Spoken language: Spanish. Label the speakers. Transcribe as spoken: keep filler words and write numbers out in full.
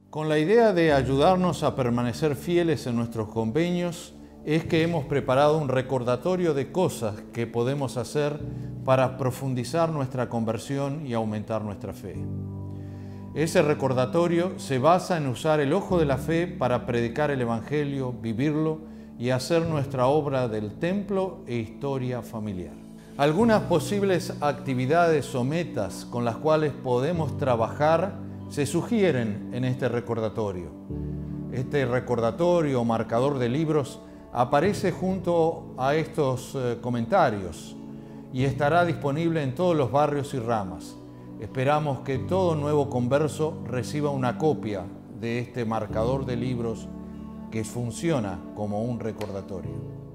Speaker 1: Con la idea de ayudarnos a permanecer fieles en nuestros convenios, es que hemos preparado un recordatorio de cosas que podemos hacer para profundizar nuestra conversión y aumentar nuestra fe. Ese recordatorio se basa en usar el ojo de la fe para predicar el Evangelio, vivirlo y hacer nuestra obra del templo e historia familiar. Algunas posibles actividades o metas con las cuales podemos trabajar se sugieren en este recordatorio. Este recordatorio o marcador de libros aparece junto a estos eh, comentarios y estará disponible en todos los barrios y ramas. Esperamos que todo nuevo converso reciba una copia de este marcador de libros que funciona como un recordatorio.